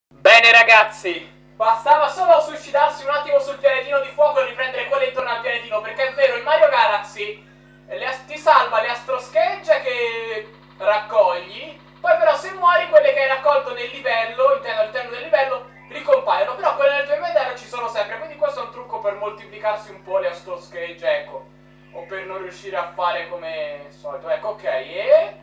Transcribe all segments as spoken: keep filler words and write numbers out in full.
Bene ragazzi, bastava solo suicidarsi un attimo sul pianetino di fuoco e riprendere quelle intorno al pianetino, perché è vero, in Mario Galaxy le, ti salva le astroschegge che raccogli, poi però se muori quelle che hai raccolto nel livello, intendo all'interno del livello, ricompaiono, però quelle nel tuo inventario ci sono sempre, quindi questo è un trucco per moltiplicarsi un po' le astroschegge, ecco, o per non riuscire a fare come solito, ecco, ok, e...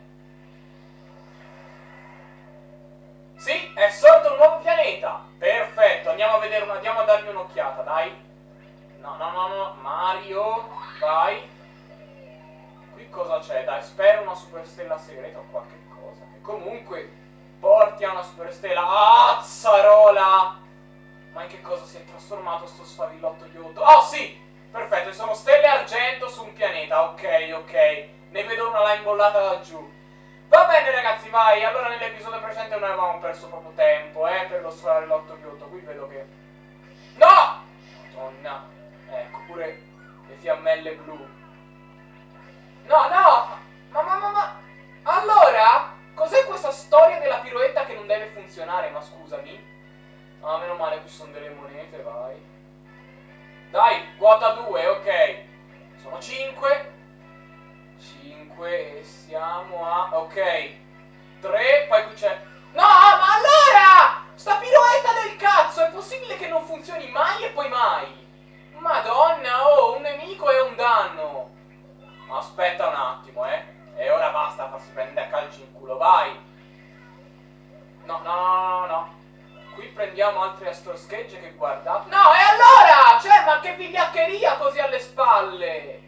Sì, è sorto un nuovo pianeta. Perfetto, andiamo a vedere, andiamo a dargli un'occhiata, dai. No, no, no, no, Mario, vai. Qui cosa c'è? Dai, spero una superstella segreta o qualche cosa. Che comunque porti a una superstella. Azzarola! Ma in che cosa si è trasformato sto sfavillotto ghiotto? Oh, sì! Perfetto, ci sono stelle argento su un pianeta. Ok, ok. Ne vedo una là imbollata laggiù. Va bene ragazzi, vai, allora nell'episodio precedente non avevamo perso proprio tempo, eh, per lo sforare l'otto ghiotto, qui vedo che... No! Madonna, ecco, pure le fiammelle blu. No, no! Ma, ma, ma, ma... Allora? Cos'è questa storia della piroetta che non deve funzionare, ma scusami? Ah, meno male, qui sono delle monete, vai. Dai, quota due, ok. Sono cinque. cinque e siamo a... ok, tre, poi qui c'è... No, ma allora! Sta piroetta del cazzo, è possibile che non funzioni mai e poi mai? Madonna, oh, un nemico e un danno. Aspetta un attimo, eh. E ora basta farsi prendere a calci in culo, vai. No, no, no, no, no. Qui prendiamo altre astroschegge che guardate... No, e allora! Cioè, ma che vigliaccheria così alle spalle!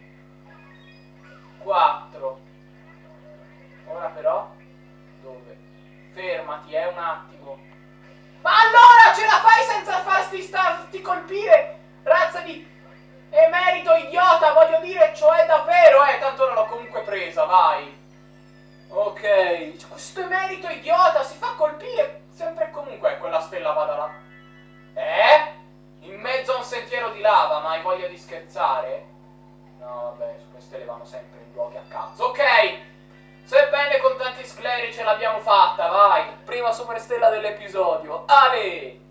quattro. Ora però dove? Fermati, eh, un attimo. Ma allora ce la fai senza farti starti colpire? Razza di emerito idiota, voglio dire, cioè davvero, eh, tanto ora l'ho comunque presa, vai. Ok, questo emerito idiota si fa colpire sempre e comunque, eh, quella stella vada là. Eh? In mezzo a un sentiero di lava, ma hai voglia di scherzare? No, vabbè, su queste le vanno sempre in luoghi a cazzo. Ok, sebbene con tanti scleri ce l'abbiamo fatta, vai. Prima superstella dell'episodio. Ale!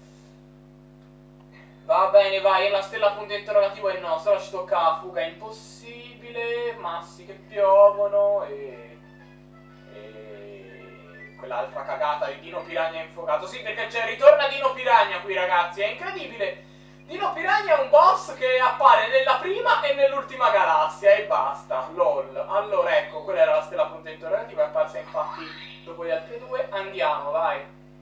Va bene, vai, e la stella punto interrogativo è il nostro. Ora ci tocca la fuga impossibile, massi che piovono e... e... quell'altra cagata di Dino Piranha infuocato. Sì, perché c'è, ritorna Dino Piranha qui, ragazzi, è incredibile. Dino Piranha è un boss che appare nella prima e nell'ultima galassia e basta, lol. Allora ecco, quella era la stella punto interrogativo, è apparsa infatti dopo gli altri due. Andiamo, vai.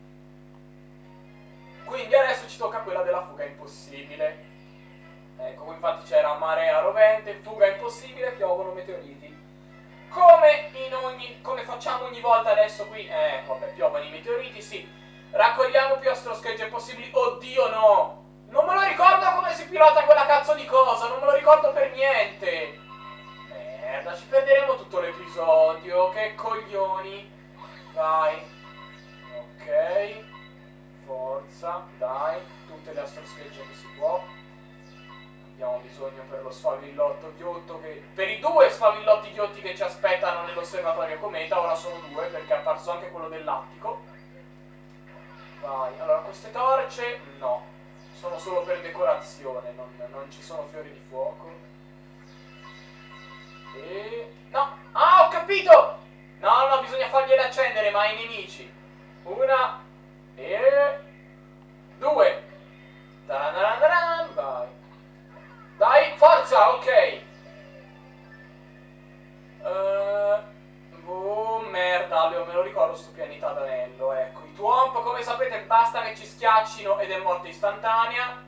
Quindi adesso ci tocca quella della fuga impossibile. Ecco, qui infatti c'era marea rovente, fuga impossibile, piovono meteoriti. Come in ogni... come facciamo ogni volta adesso qui? Eh, vabbè, piovono i meteoriti, sì. Raccogliamo più astroschegge possibili. Oddio no! Non me lo ricordo come si pilota quella cazzo di cosa, non me lo ricordo per niente. Merda, ci perderemo tutto l'episodio, che coglioni. Vai. Ok. Forza, dai, tutte le astroschegge che si può. Abbiamo bisogno per lo sfavillotto ghiotto che... per i due sfavillotti ghiotti che ci aspettano nell'osservatorio cometa, ora sono due perché è apparso anche quello dell'attico. Vai, allora queste torce, no. Sono solo per decorazione, non, non ci sono fiori di fuoco. E... no! Ah, ho capito! No, no, bisogna fargliele accendere, ma ai nemici. Una... e... due. Tarantaran, vai. Dai, forza, ok. Uh, oh, merda, Leo, me lo ricordo sto pianeta d'anello, ecco. I Twomp, come sapete, basta che ci schiaccino ed è morte istantanea.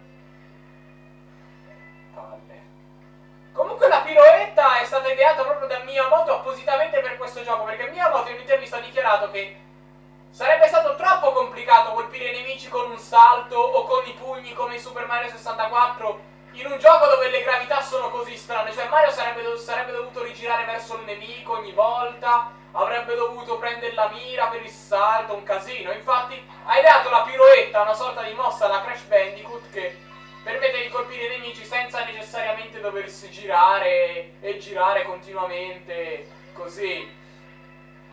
Palle. Comunque la piroetta è stata ideata proprio da Miyamoto appositamente per questo gioco, perché Miyamoto in un'intervista ha dichiarato che sarebbe stato troppo complicato colpire i nemici con un salto o con i pugni come in Super Mario sessantaquattro in un gioco dove le gravità sono così strane. Cioè Mario sarebbe, do sarebbe dovuto rigirare verso il nemico ogni volta, avrebbe dovuto prendere la mira per il salto, un casino. Infatti ha ideato la piroetta, una sorta di mossa alla Crash Bandicoot che permette di colpire i nemici senza necessariamente doversi girare e girare continuamente così.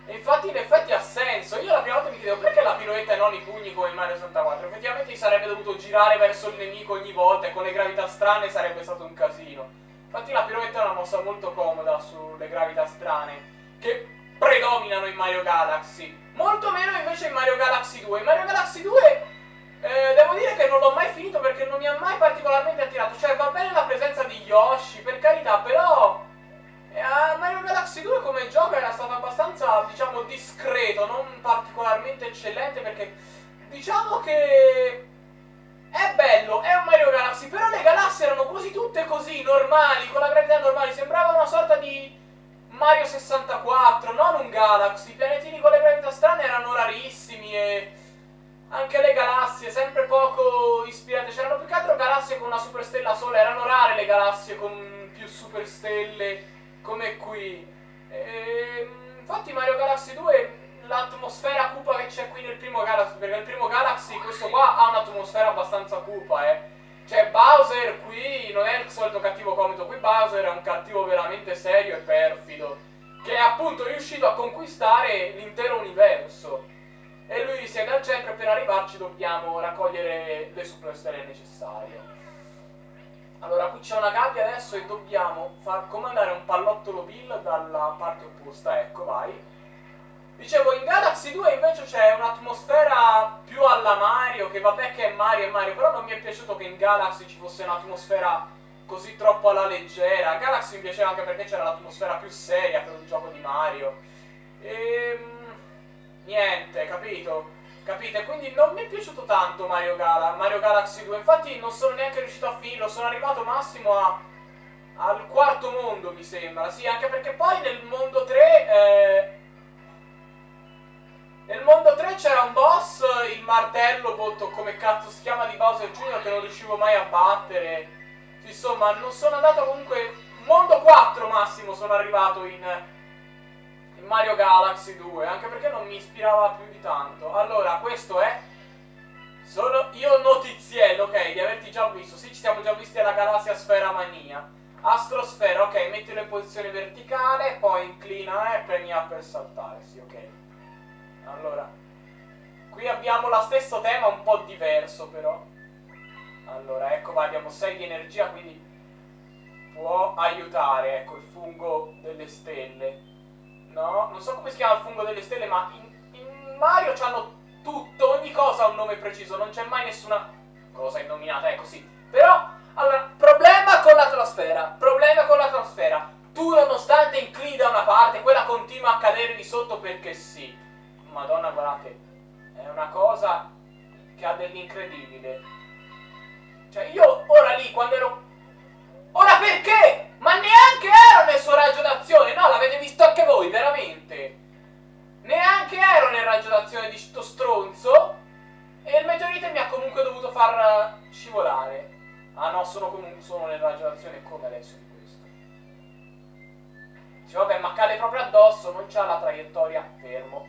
E infatti in effetti ha senso. Io la prima volta mi chiedevo perché la piroetta e non i pugni come in Mario sessantaquattro. Effettivamente si sarebbe dovuto girare verso il nemico ogni volta e con le gravità strane sarebbe stato un casino. Infatti la piroetta è una mossa molto comoda sulle gravità strane, che predominano in Mario Galaxy. Molto meno invece in Mario Galaxy due. In Mario Galaxy due eh, devo dire che non l'ho mai finito perché non mi ha mai particolarmente attirato. Cioè va bene la presenza di Yoshi, per carità, però... Uh, Mario Galaxy due come gioco era stato abbastanza, diciamo, discreto, non particolarmente eccellente, perché diciamo che è bello, è un Mario Galaxy, però le galassie erano quasi tutte così, normali, con la gravità normale, sembrava una sorta di Mario sessantaquattro, non un Galaxy. I pianetini con le gravità strane erano rarissimi e anche le galassie sempre poco ispirate, c'erano più che altro galassie con una superstella sola, erano rare le galassie con più superstelle come qui. E, infatti Mario Galaxy due, l'atmosfera cupa che c'è qui nel primo Galaxy, perché nel primo Galaxy questo qua ha un'atmosfera abbastanza cupa, eh. Cioè Bowser qui non è il solito cattivo comico, qui Bowser è un cattivo veramente serio e perfido, che è appunto riuscito a conquistare l'intero universo. E lui siede al centro e per arrivarci dobbiamo raccogliere le superstelle necessarie. Allora, qui c'è una gabbia adesso e dobbiamo far comandare un pallottolo Bill dalla parte opposta, ecco, vai. Dicevo, in Galaxy due invece c'è un'atmosfera più alla Mario, che vabbè che è Mario e Mario, però non mi è piaciuto che in Galaxy ci fosse un'atmosfera così troppo alla leggera. Galaxy mi piaceva anche perché c'era l'atmosfera più seria per un gioco di Mario. Ehm... niente, capito? Capite? Quindi non mi è piaciuto tanto Mario, Gala Mario Galaxy due. Infatti non sono neanche riuscito a finirlo. Sono arrivato massimo a, al quarto mondo, mi sembra. Sì, anche perché poi nel mondo tre eh, nel mondo tre c'era un boss, il martello botto, come cazzo si chiama, di Bowser Junior, che non riuscivo mai a battere. Insomma, non sono andato comunque... mondo quattro massimo sono arrivato in... Mario Galaxy due, anche perché non mi ispirava più di tanto. Allora, questo è... sono io notiziello, ok, di averti già visto. Sì, ci siamo già visti alla galassia Sfera Mania. Astrosfera, ok, mettilo in posizione verticale, poi inclina e premi A per saltare, sì, ok. Allora, qui abbiamo lo stesso tema, un po' diverso però. Allora, ecco, va, abbiamo sei di energia, quindi può aiutare, ecco, il fungo delle stelle. No, non so come si chiama il fungo delle stelle, ma in, in Mario c'hanno tutto, ogni cosa ha un nome preciso, non c'è mai nessuna cosa innominata, ecco sì. Però, allora, problema con l'atmosfera, problema con l'atmosfera. Tu nonostante inclini da una parte, quella continua a cadere di sotto perché sì. Madonna, guardate, è una cosa che ha dell'incredibile. Cioè, io ora lì, quando ero... ora perché? Ma neanche ero nel suo raggio d'azione, no, l'avete visto anche voi, veramente. Neanche ero nel raggio d'azione di sto stronzo. E il meteorite mi ha comunque dovuto far scivolare. Ah no, sono comunque sono nel raggio d'azione come adesso di questo. Dice, vabbè, ma cade proprio addosso, non c'ha la traiettoria. Fermo.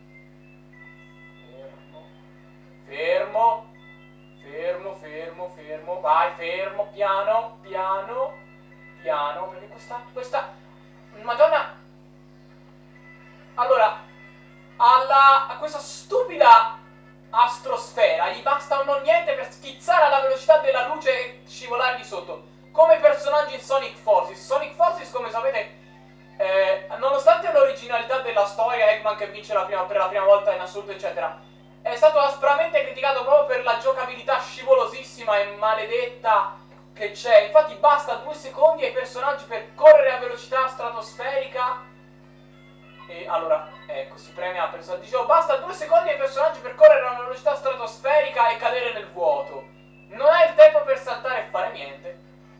Fermo. Fermo. Fermo, fermo, fermo. Vai, fermo, piano, piano. Piano, perché questa, questa, madonna, allora, alla, a questa stupida astrosfera gli basta un non niente per schizzare alla velocità della luce e scivolare di sotto, come personaggi in Sonic Forces. Sonic Forces, come sapete, eh, nonostante l'originalità della storia, Eggman che vince la prima, per la prima volta in assoluto, eccetera, è stato aspramente criticato proprio per la giocabilità scivolosissima e maledetta che c'è. Infatti basta due secondi ai personaggi per correre a velocità stratosferica. E allora, ecco, si preme a personaggio. Dicevo, basta due secondi ai personaggi per correre a una velocità stratosferica e cadere nel vuoto. Non hai il tempo per saltare e fare niente.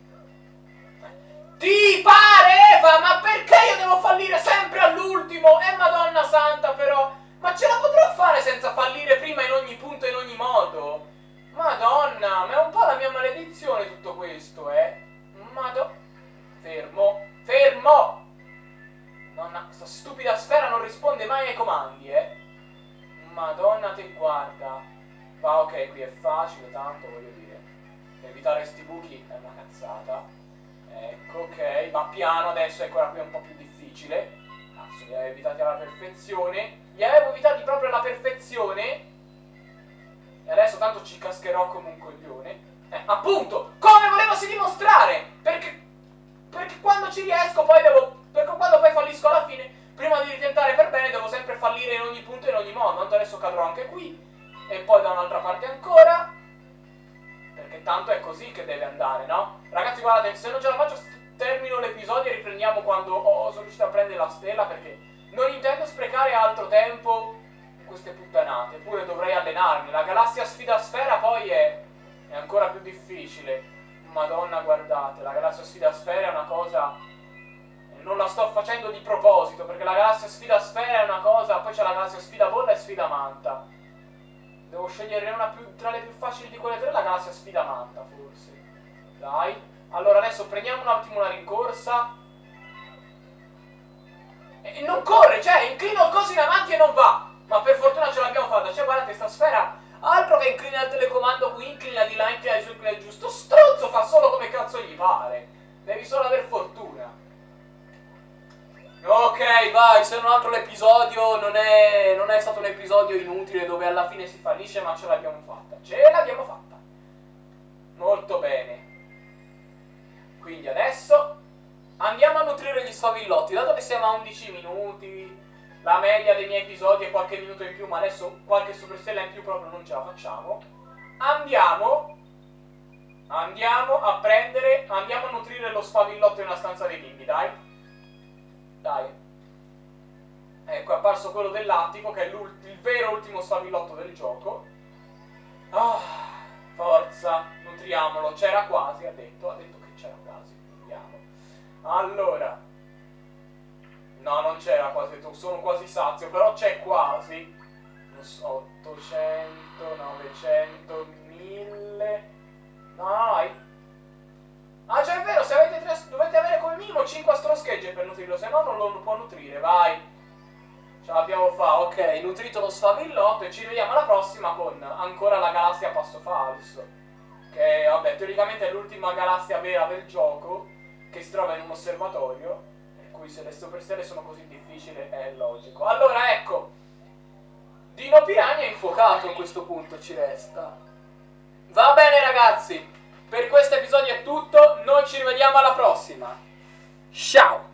Ti pare, Eva? Ma perché io devo fallire sempre all'ultimo? E eh, madonna santa, però. Ma ce la potrò fare senza fallire prima in ogni punto e in ogni modo? Madonna, ma è un po' la mia maledizione tutto questo, eh? Madonna. Fermo, fermo! Madonna, questa stupida sfera non risponde mai ai comandi, eh? Madonna, te guarda. Va, ok, qui è facile, tanto, voglio dire. Evitare sti buchi è una cazzata. Ecco, ok, ma piano adesso, ecco, qui è un po' più difficile. Ah, cazzo, li avevo evitati alla perfezione. Li avevo evitati proprio alla perfezione. E adesso tanto ci cascherò come un coglione. Eh, appunto, come volevasi dimostrare! Perché, perché quando ci riesco poi devo... Perché quando poi fallisco alla fine, prima di ritentare per bene, devo sempre fallire in ogni punto e in ogni modo. Tanto adesso cadrò anche qui. E poi da un'altra parte ancora. Perché tanto è così che deve andare, no? Ragazzi, guardate, se non ce la faccio termino l'episodio e riprendiamo quando oh, sono riuscito a prendere la stella, perché non intendo sprecare altro tempo in queste puttanate. Eppure dovrei allenarmi. La galassia sfida sfera poi è, è ancora più difficile. Madonna, guardate, la galassia sfida sfera è una cosa... Non la sto facendo di proposito, perché la galassia sfida sfera è una cosa, poi c'è la galassia sfida bolla e sfida manta. Devo scegliere una più, tra le più facili di quelle tre, la galassia sfida manta, forse. Dai. Allora, adesso prendiamo un attimo una rincorsa. E, e non corre, cioè, inclino il coso in avanti e non va. Ma per fortuna ce l'abbiamo fatta. Cioè, guardate, sta sfera, altro che inclina il telecomando qui, inclina di là, inclina di su, inclina di giù. Sto stronzo fa solo come cazzo gli pare. Devi solo aver fortuna. Ok, vai, se non altro l'episodio non è, non è stato un episodio inutile dove alla fine si fallisce, ma ce l'abbiamo fatta. Ce l'abbiamo fatta. Molto bene. Quindi adesso andiamo a nutrire gli sfavillotti. Dato che siamo a undici minuti, la media dei miei episodi è qualche minuto in più, ma adesso qualche superstella in più proprio non ce la facciamo. Andiamo, andiamo a prendere, andiamo a nutrire lo sfavillotto in una stanza dei bimbi, dai. Dai. Ecco, è apparso quello dell'attico, che è il vero ultimo sfavillotto del gioco. Ah, forza, nutriamolo. C'era quasi, ha detto, ha detto che c'era quasi. Vediamo. Allora. No, non c'era quasi, sono quasi sazio, però c'è quasi. ottocento, novecento, mille. No, no, vai. Ah, cioè è vero, se avete tre, dovete avere come minimo cinque astroschegge per nutrirlo, se no non lo può nutrire, vai. Ce l'abbiamo fatta, ok, nutrito lo sfavillotto e ci vediamo alla prossima con ancora la galassia a passo falso. Che, vabbè, teoricamente è l'ultima galassia vera del gioco, che si trova in un osservatorio, per cui se le superstelle sono così difficili è logico. Allora, ecco, Dino Piranha è infuocato a questo punto, ci resta. Va bene ragazzi, per questo episodio è tutto, noi ci rivediamo alla prossima. Ciao!